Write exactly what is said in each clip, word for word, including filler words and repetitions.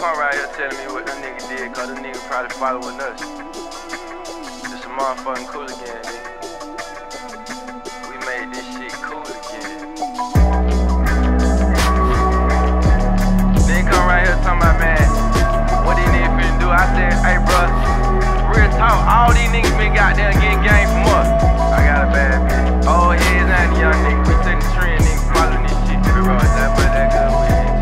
come right here telling me what them niggas did, cause them niggas probably following us. Just some motherfucking cool again, nigga. We made this shit cool again. Then come right here talking about, man, what these niggas finna do? I said, hey, bro, real talk, all these niggas been goddamn getting game from us. I got a bad bitch. Old heads and young niggas, we setting the trend, niggas following this shit. Bro, that but that good with it.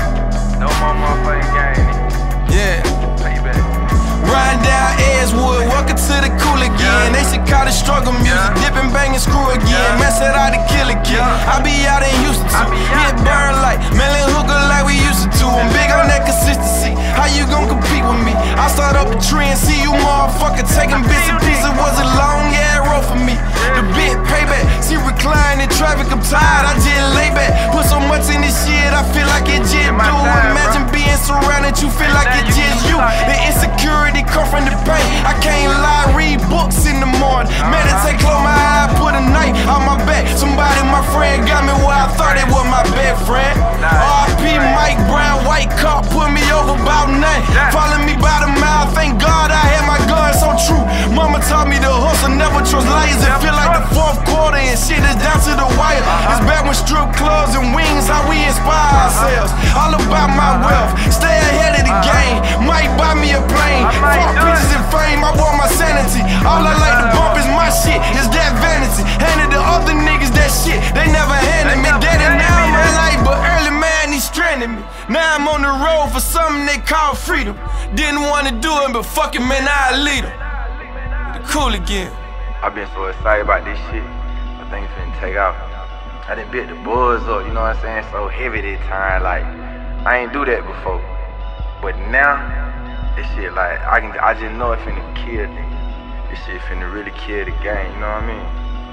No more motherfucking game, nigga. Yeah. Payback. Riding down Edgewood, welcome to the cool again. Yeah. They should call it struggle music, yeah. Dipping, banging, screw again. Yeah. Man said I to kill a kid. Yeah. I be out in Houston too. Hit burn like Melon Hooker like we used to. I'm big on that consistency. How you gon' compete with me? I start up a trend, see you motherfucker taking bits and pieces. Was a long ass road for me. The big payback, see recline in traffic. I'm tired, I just lay back. Put so much in this shit, I feel like it just do. Imagine being surrounded, you feel like it just you. The insecurity come from the pain. I can't lie, read books in the morning. Meditate, close my eye, put a knife on my back. Somebody, my friend, got me where I thought it was my best friend. R P Mike Brown, white cop, put me over about nothing. Follow me by the mouth, thank God I had my gun so true. Mama taught me to hustle, never trust liars. It feel like the fourth quarter and shit is down to the wire. It's back when strip clubs and wings, how we inspire ourselves. All about my wealth, stay ahead of the game. Might buy me a plane, fuck bitches and fame, I want my sanity. All I like to bump is my shit, is that vanity. Handed the other niggas that shit, they never handed me. Dead and now my life, but early man, he stranded me. Now I'm on the road for something they call freedom. Didn't want to do it, but fuck it, man, I'll lead them. The cool again. I've been so excited about this shit. I think it's finna take off. I done built the buzz up, you know what I'm saying? So heavy this time, like, I ain't do that before. But now, this shit, like, I can, I just know it finna kill niggas. This shit finna really kill the game, you know what I mean?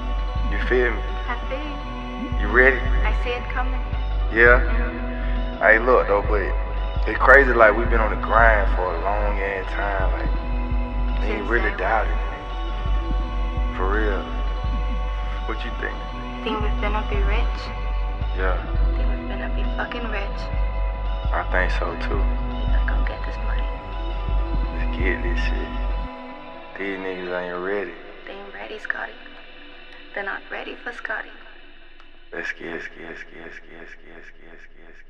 You feel me? I feel you. You ready? I see it coming. Yeah? Mm-hmm. Hey, look, though, but it's crazy, like, we've been on the grind for a long ass time, like, we ain't really doubted it. For real. What you think? Think we're gonna be rich? Yeah. Think we're gonna be fucking rich? I think so too. We gonna go get this money. Let's get this shit. These niggas ain't ready. They ain't ready, Scotty. They're not ready for Scotty. Let's get, let's get, let's get, let's get, let's get, let's get, let's get.